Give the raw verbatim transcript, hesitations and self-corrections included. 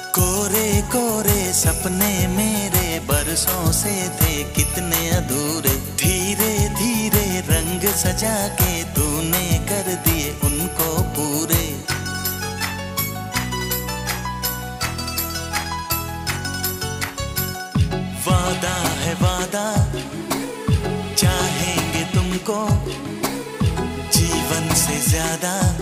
कोरे कोरे सपने मेरे बरसों से थे कितने अधूरे, धीरे धीरे रंग सजा के तूने कर दिए उनको पूरे। वादा है वादा, चाहेंगे तुमको जीवन से ज्यादा।